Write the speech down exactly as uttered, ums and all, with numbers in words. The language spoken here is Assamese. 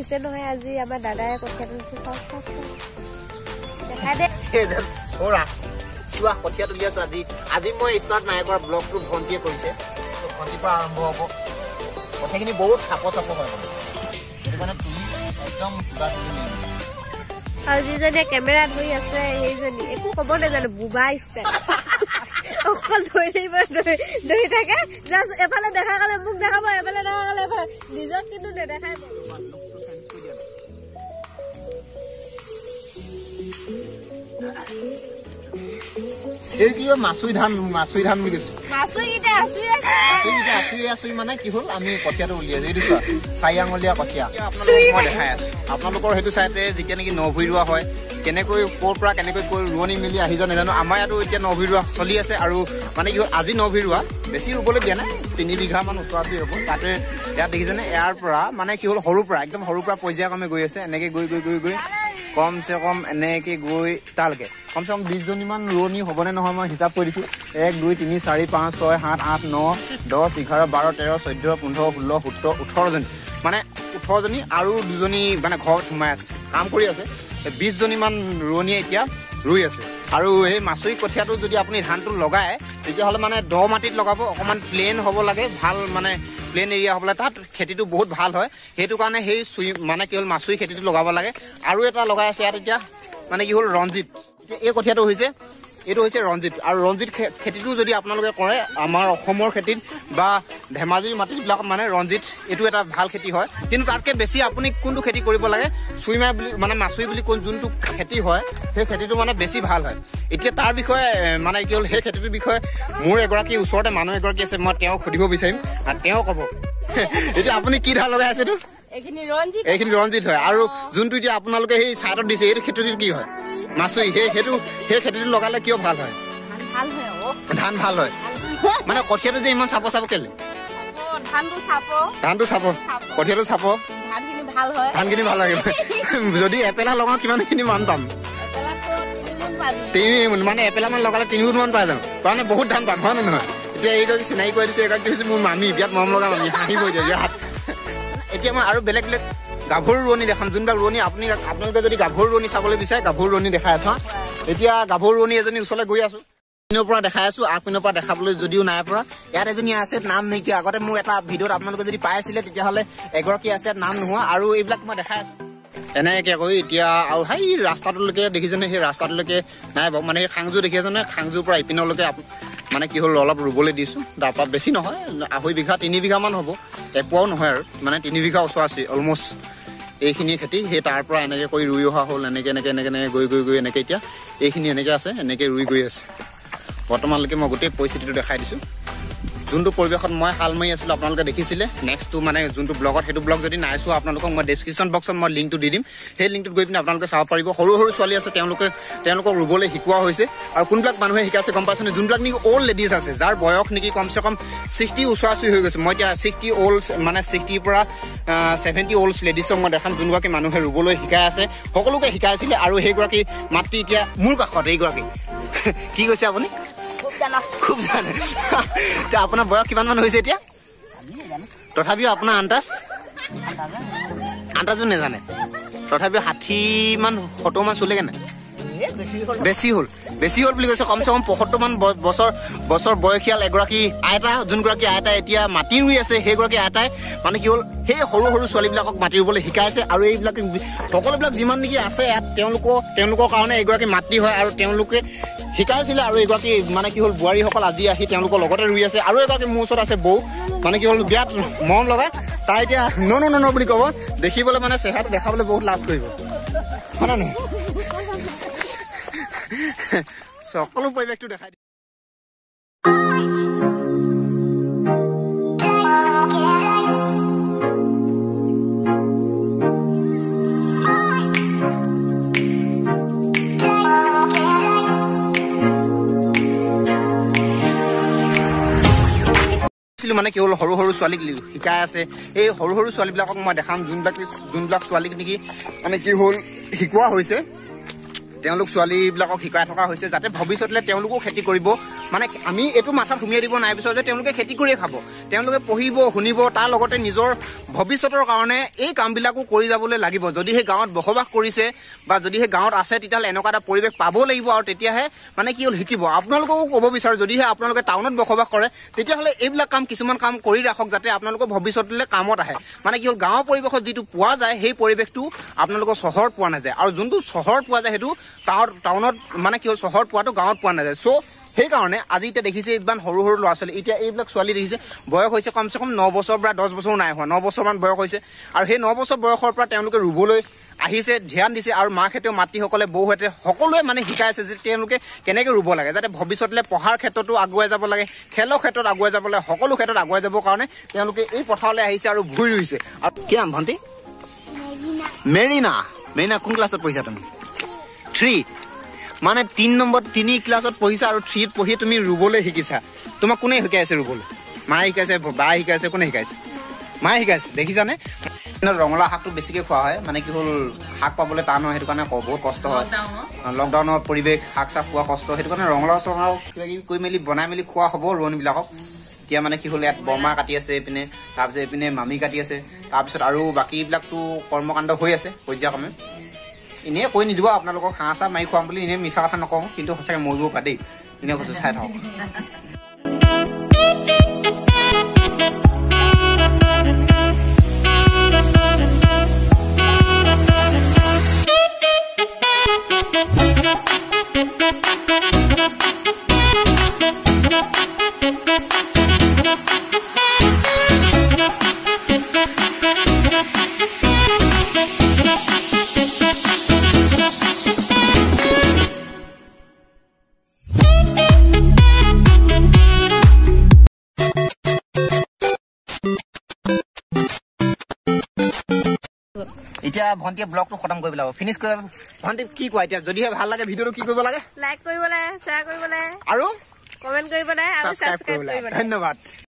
ৰুইছে নহয় আজি আমাৰ দাদাই কঠিয়া তুলিছে চব চব দেখা দে ওৰা চোৱা কঠিয়া তুলি আছো আজি আজি মই ষ্টাৰ্ট নাই কৰা ব্লগটো ভণ্টিয়ে কৰিছে ভণ্টিৰ পৰা আৰম্ভ হ'ব কঠিয়াখিনি বহুত চাপ চাপ হয় সেইটো কাৰণে তুমি একদম কিবা তুলি আৰু যিজনীয়ে কেমেৰা ধৰি আছে সেইজনী একো ক'ব নাজানো বুবা ষ্টাইল অকল ধৰি ধৰি থাকে জাষ্ট এফালে দেখা গ'লে মোক দেখাব এফালে দেখা গ'লে এফালে নিজক কিন্তু নেদেখাই এই কি মাছুই ধান মাছুই ধান বুলি কৈছো মাছুইকেইটা আছুই আছুইকেইটা আছুই আছুই মানে কি হ'ল আমি কঠীয়াটো উলিয়াইছো এইটো চোৱা চাৰি আঙুলীয়া কঠীয়া মই দেখাই আছো আপোনালোকৰ সেইটো চাইডে যেতিয়া নেকি নভুই ৰোৱা হয় কেনেকৈ ক'ৰ পৰা কেনেকৈ কৈ ৰোৱনী মিলি আহি যায় নাজানো আমাৰ ইয়াতো এতিয়া নভুই ৰোৱা চলি আছে আৰু মানে কি হ'ল আজি নভুই ৰোৱা বেছি ৰুবলৈ দিয়া নাই তিনি বিঘা মান ওচৰতে হ'ব তাতে ইয়াত দেখিছেনে ইয়াৰ পৰা মানে কি হ'ল সৰুৰ পৰা একদম সৰুৰ পৰা পৰ্যায়ক্ৰমে গৈ আছে এনেকে গৈ গৈ গৈ গৈ কমচে কম এনেকে গৈ তালৈকে কমচে কম বিশজনীমান ৰোৱনী হ'বনে নহয় মই হিচাপ কৰি দিছোঁ এক দুই তিনি চাৰি পাঁচ ছয় সাত আঠ ন দহ এঘাৰ বাৰ তেৰ চৈধ্য পোন্ধৰ ষোল্ল সোতৰ ওঠৰজনী মানে ওঠৰজনী আৰু দুজনী মানে ঘৰত সোমাই আছে কাম কৰি আছে বিশজনীমান ৰোৱনীয়ে এতিয়া ৰুই আছে আৰু এই মাছুই কঠীয়াটো যদি আপুনি ধানটো লগায় তেতিয়াহ'লে মানে দ মাটিত লগাব অকণমান প্লেইন হ'ব লাগে ভাল মানে প্লেইন এৰিয়া হ'বলৈ তাত খেতিটো বহুত ভাল হয় সেইটো কাৰণে সেই চুই মানে কি হ'ল মাছুই খেতিটো লগাব লাগে আৰু এটা লগাই আছে ইয়াত এতিয়া মানে কি হ'ল ৰঞ্জিত এই কঠীয়াটো হৈছে এইটো হৈছে ৰঞ্জিত আৰু ৰঞ্জিত খেতিটো যদি আপোনালোকে কৰে আমাৰ অসমৰ খেতিত বা ধেমাজিৰ মাটিবিলাকত মানে ৰঞ্জিত এইটো এটা ভাল খেতি হয় কিন্তু তাতকৈ বেছি আপুনি কোনটো খেতি কৰিব লাগে চুইমাই বুলি মানে মাছুই বুলি কোন যোনটো খেতি হয় সেই খেতিটো মানে বেছি ভাল হয় এতিয়া তাৰ বিষয়ে মানে কি হ'ল সেই খেতিটোৰ বিষয়ে মোৰ এগৰাকী ওচৰতে মানুহ এগৰাকী আছে মই তেওঁক সুধিব বিচাৰিম আৰু তেওঁ ক'ব এতিয়া আপুনি কি ধান লগাই আছে এইটো এইখিনি ৰঞ্জিত হয় আৰু যোনটো এতিয়া আপোনালোকে সেই চাইডত দিছে এইটো খেতিটো কি হয় মাছুই সেই সেইটো সেই খেতিটো লগালে কিয় ভাল হয় ধান ভাল হয় মানে কঠীয়াটো যে ইমান চাপ চাপ কেলে ধানটো চাপ কঠীয়াটো চাপ ধানখিনি ভাল লাগে যদি এপেলা লগাওঁ কিমানখিনি মান পাম তিনি মানে এপেলা মান লগালে তিনি গুণ মান পাই যাম তাৰমানে বহুত ধান পাম হয় নে নহয় এতিয়া এইগৰাকী চিনাকি কৰি দিছোঁ এগৰাকী হৈছে মোৰ মামী বিয়াত মৰম লগা মামী হাঁহিব এতিয়া বিয়াত এতিয়া মই আৰু বেলেগ বেলেগ গাভৰু ৰোৱনী দেখাম যোনবিলাক ৰোৱনী আপুনি আপোনালোকে যদি গাভৰু ৰোৱনী চাবলৈ বিচাৰে গাভৰু ৰোৱনী দেখাই আছো এতিয়া গাভৰু ৰোৱনী এজনী ওচৰলৈ গৈ আছো পিনৰ পৰা দেখাই আছো আগপিনৰ পৰা দেখাবলৈ যদিও নাই পৰা ইয়াত এজনী আছে নাম নাইকিয়া আগতে মোৰ এটা ভিডিঅ'ত আপোনালোকে যদি পাই আছিলে তেতিয়াহ'লে এগৰাকী আছে নাম নোহোৱা আৰু এইবিলাক মই দেখাই আছো এনেকৈ কৈ এতিয়া আৰু সেই ৰাস্তাটোলৈকে দেখিছেনে সেই ৰাস্তাটোলৈকে নাই বাৰু মানে সেই খাংজু দেখি আছেনে খাংজুৰ পৰা ইপিনলৈকে মানে কি হ'ল অলপ ৰুবলৈ দিছোঁ তাৰপৰা বেছি নহয় আঢ়ৈ বিঘা তিনি বিঘামান হ'ব এপোৱাও নহয় আৰু মানে তিনি বিঘা ওচৰ আছে অলমষ্ট এইখিনি খেতি সেই তাৰ পৰা এনেকৈ কৰি ৰুই অহা হ'ল এনেকৈ এনেকৈ এনেকৈ এনেকৈ গৈ গৈ গৈ এনেকৈ এতিয়া এইখিনি এনেকৈ আছে এনেকৈ ৰুই গৈ আছে বৰ্তমানলৈকে মই গোটেই পৰিস্থিতিটো দেখাই দিছোঁ যোনটো পৰিৱেশত মই হাল মাৰি আছিলোঁ আপোনালোকে দেখিছিলে নেক্সটটো মানে যোনটো ব্লগত সেইটো ব্লগ যদি নাই চোৱা আপোনালোকক মই ডেছক্ৰিপশ্যন বক্সত মই লিংকটো দি দিম সেই লিংকটোত গৈ পিনে আপোনালোকে চাব পাৰিব সৰু সৰু ছোৱালী আছে তেওঁলোকে তেওঁলোকক ৰুবলৈ শিকোৱা হৈছে আৰু কোনবিলাক মানুহে শিকাইছে গম পাইছেনে যোনবিলাক নেকি অল্ড লেডিজ আছে যাৰ বয়স নেকি কমচে কম ছিক্সটি ওচৰা ওচৰি হৈ গৈছে মই এতিয়া ছিক্সটি অল্ড মানে ছিক্সটিৰ পৰা ছেভেণ্টি অল্ড লেডিজক মই দেখাম যোনগৰাকী মানুহে ৰুবলৈ শিকাই আছে সকলোকে শিকাইছিলে আৰু সেইগৰাকী মাতৃ এতিয়া মোৰ কাষত এইগৰাকী কি কৈছে আপুনি খুব জানে আপোনাৰ বয়স কিমান মান হৈছে এতিয়া তথাপিও আপোনাৰ আন্দাজ আন্দাজো নেজানে তথাপিও ষাঠি মান সত্তৰ মান চলেগে নাই বেছি হ'ল বেছি হ'ল বুলি কৈছে কমচে কম পঁয়সত্তৰ মান বছৰ বছৰ বয়সীয়াল এগৰাকী আইতা যোনগৰাকী আইতাই এতিয়া মাটি ৰুই আছে সেইগৰাকী আইতাই মানে কি হ'ল সেই সৰু সৰু ছোৱালীবিলাকক মাটি ৰুবলৈ শিকাইছে আৰু এইবিলাক সকলোবিলাক যিমান নেকি আছে ইয়াত তেওঁলোকৰ তেওঁলোকৰ কাৰণে এগৰাকী মাতৃ হয় আৰু তেওঁলোকে শিকাইছিলে আৰু এগৰাকী মানে কি হ'ল বোৱাৰীসকল আজি আহি তেওঁলোকৰ লগতে ৰুই আছে আৰু এগৰাকী মোৰ ওচৰত আছে বৌ মানে কি হ'ল বিয়াত মৰম লগা তাই এতিয়া ন ন ন বুলি ক'ব দেখিবলৈ মানে চেহেৰাটো দেখাবলৈ বহুত লাজ কৰিব হয় নে নহয় সকলো পৰিৱেশটো দেখাই মানে কি হ'ল সৰু সৰু ছোৱালীক শিকাই আছে এই সৰু সৰু ছোৱালীবিলাকক মই দেখাম যোনবিলাক যোনবিলাক ছোৱালীক নেকি মানে কি হ'ল শিকোৱা হৈছে তেওঁলোক ছোৱালীবিলাকক শিকাই থকা হৈছে যাতে ভৱিষ্যতলৈ তেওঁলোকো খেতি কৰিব মানে আমি এইটো মাথাত সুমিয়াই দিব নাই বিচাৰোঁ যে তেওঁলোকে খেতি কৰিয়ে খাব, তেওঁলোকে পঢ়িব শুনিব, তাৰ লগতে নিজৰ ভৱিষ্যতৰ কাৰণে এই কামবিলাকো কৰি যাবলৈ লাগিব। যদি সেই গাঁৱত বসবাস কৰিছে বা যদি সেই গাঁৱত আছে তেতিয়াহ'লে এনেকুৱা এটা পৰিৱেশ পাব লাগিব, আৰু তেতিয়াহে মানে কি হ'ল শিকিব। আপোনালোককো ক'ব বিচাৰোঁ যদিহে আপোনালোকে টাউনত বসবাস কৰে তেতিয়াহ'লে এইবিলাক কাম কিছুমান কাম কৰি ৰাখক যাতে আপোনালোকৰ ভৱিষ্যতলৈ কামত আহে। মানে কি হ'ল গাঁৱৰ পৰিৱেশত যিটো পোৱা যায় সেই পৰিৱেশটো আপোনালোকৰ চহৰত পোৱা নাযায়, আৰু যোনটো চহৰত পোৱা যায় সেইটো গাঁৱত টাউনত মানে কি হ'ল চহৰত পোৱাটো গাঁৱত পোৱা নাযায়। চ' সেইকাৰণে আজি এতিয়া দেখিছে ইমান সৰু সৰু ল'ৰা ছোৱালী, এতিয়া এইবিলাক ছোৱালী দেখিছে বয়স হৈছে কমচে কম ন বছৰ পৰা দহ বছৰো নাই হোৱা, ন বছৰমান বয়স হৈছে, আৰু সেই ন বছৰ বয়সৰ পৰা তেওঁলোকে ৰুবলৈ আহিছে, ধ্যান দিছে, আৰু মাকহেঁতেও মাতৃসকলে বৌহঁতে সকলোৱে মানে শিকাইছে যে তেওঁলোকে কেনেকৈ ৰুব লাগে যাতে ভৱিষ্যতলৈ পঢ়াৰ ক্ষেত্ৰতো আগুৱাই যাব লাগে, খেলৰ ক্ষেত্ৰত আগুৱাই যাব লাগে, সকলো ক্ষেত্ৰত আগুৱাই যাবৰ কাৰণে তেওঁলোকে এই পথাৰলৈ আহিছে আৰু ভুই ৰুইছে। আৰু কি নাম ভণ্টি? মেৰিনা। মেৰিনা কোন ক্লাছত পঢ়িছা তুমি? থ্ৰী। মানে তিনি নম্বৰ তিনি ক্লাছত পঢ়িছা আৰু থ্ৰীত পঢ়ি তুমি ৰুবলৈ শিকিছা। তোমাক কোনে শিকাইছে ৰুবলৈ? মায়ে শিকাইছে, বায়ে শিকাইছে, কোনে শিকাইছে? মায়ে শিকাইছে। দেখিছানে ৰঙালাও শাকটো বেছিকৈ খোৱা হয়, মানে কি হ'ল শাক পাবলৈ টান হয়, সেইটো কাৰণে বহুত কষ্ট হয়। লকডাউনৰ পৰিৱেশ, শাক চাক খোৱা কষ্ট, সেইটো কাৰণে ৰঙালাও চঙালাও কিবা কিবি কৰি মেলি বনাই মেলি খোৱা হ'ব ৰোৱনীবিলাকক। এতিয়া মানে কি হ'ল ইয়াত বৰমা কাটি আছে এইপিনে, তাৰপিছত এইপিনে মামী কাটি আছে, তাৰপিছত আৰু বাকীবিলাকতো কৰ্মকাণ্ড হৈ আছে পৰ্যায়ক্ৰমে। এনেই কৈ নিদিব আপোনালোকক হাঁহ চাহ মাৰি খুৱাম বুলি, এনেই মিছা কথা নকওঁ, কিন্তু সঁচাকৈ মৰিব পাৰে দেই, এনেই কৈছোঁ চাই থাকক। এতিয়া ভণ্টিয়ে ব্লগটো খতম কৰিব লাগিব, ফিনিছ কৰিব। ভণ্টি কি কোৱা এতিয়া? যদিহে ভাল লাগে ভিডিঅ'টো কি কৰিব লাগে? লাইক কৰিব লাগে, শ্বেয়াৰ কৰিব লাগে, আৰু কমেণ্ট কৰিব লাগে, আৰু ছাবস্ক্ৰাইব কৰিব লাগে। ধন্যবাদ।